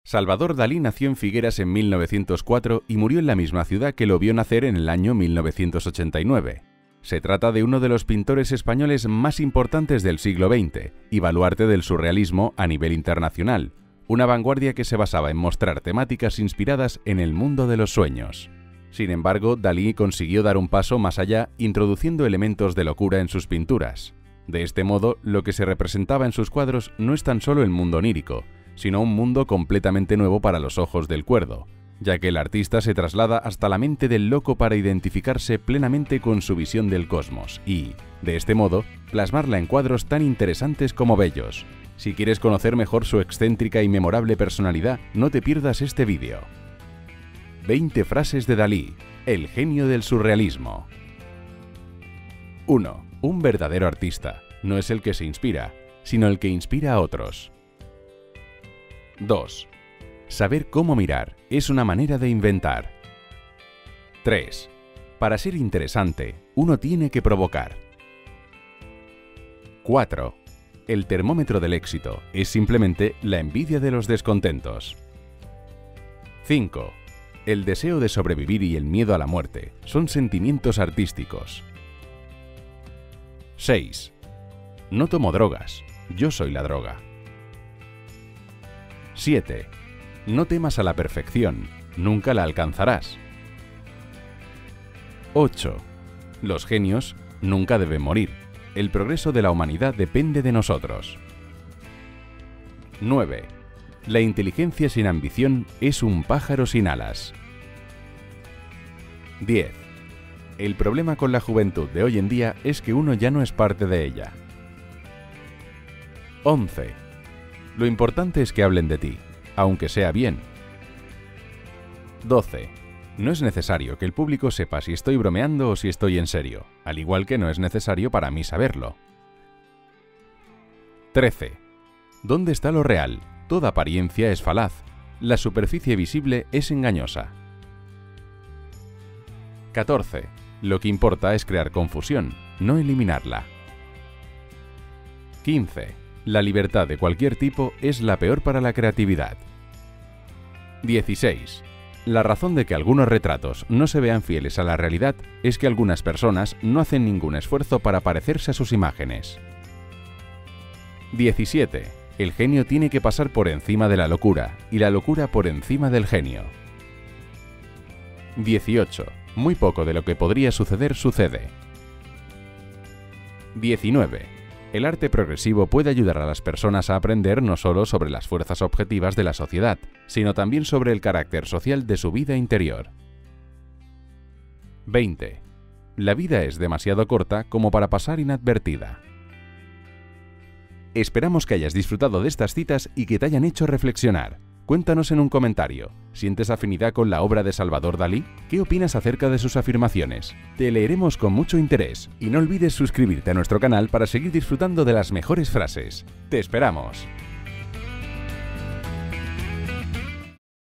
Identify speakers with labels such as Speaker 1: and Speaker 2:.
Speaker 1: Salvador Dalí nació en Figueras en 1904 y murió en la misma ciudad que lo vio nacer en el año 1989. Se trata de uno de los pintores españoles más importantes del siglo XX y baluarte del surrealismo a nivel internacional, una vanguardia que se basaba en mostrar temáticas inspiradas en el mundo de los sueños. Sin embargo, Dalí consiguió dar un paso más allá, introduciendo elementos de locura en sus pinturas. De este modo, lo que se representaba en sus cuadros no es tan solo el mundo onírico, sino un mundo completamente nuevo para los ojos del cuerdo, ya que el artista se traslada hasta la mente del loco para identificarse plenamente con su visión del cosmos y, de este modo, plasmarla en cuadros tan interesantes como bellos. Si quieres conocer mejor su excéntrica y memorable personalidad, no te pierdas este vídeo. 20 frases de Dalí, el genio del surrealismo. 1. Un verdadero artista no es el que se inspira, sino el que inspira a otros. 2. Saber cómo mirar es una manera de inventar. 3. Para ser interesante, uno tiene que provocar. 4. El termómetro del éxito es simplemente la envidia de los descontentos. 5. El deseo de sobrevivir y el miedo a la muerte son sentimientos artísticos. 6. No tomo drogas, yo soy la droga. 7. No temas a la perfección, nunca la alcanzarás. 8. Los genios nunca deben morir. El progreso de la humanidad depende de nosotros. 9. La inteligencia sin ambición es un pájaro sin alas. 10. El problema con la juventud de hoy en día es que uno ya no es parte de ella. 11. Lo importante es que hablen de ti, aunque sea bien. 12. No es necesario que el público sepa si estoy bromeando o si estoy en serio, al igual que no es necesario para mí saberlo. 13. ¿Dónde está lo real? Toda apariencia es falaz. La superficie visible es engañosa. 14. Lo que importa es crear confusión, no eliminarla. 15. La libertad de cualquier tipo es la peor para la creatividad. 16. La razón de que algunos retratos no se vean fieles a la realidad es que algunas personas no hacen ningún esfuerzo para parecerse a sus imágenes. 17. El genio tiene que pasar por encima de la locura y la locura por encima del genio. 18. Muy poco de lo que podría suceder sucede. 19. El arte progresivo puede ayudar a las personas a aprender no solo sobre las fuerzas objetivas de la sociedad, sino también sobre el carácter social de su vida interior. 20. La vida es demasiado corta como para pasar inadvertida. Esperamos que hayas disfrutado de estas citas y que te hayan hecho reflexionar. Cuéntanos en un comentario, ¿sientes afinidad con la obra de Salvador Dalí? ¿Qué opinas acerca de sus afirmaciones? Te leeremos con mucho interés y no olvides suscribirte a nuestro canal para seguir disfrutando de las mejores frases. ¡Te esperamos!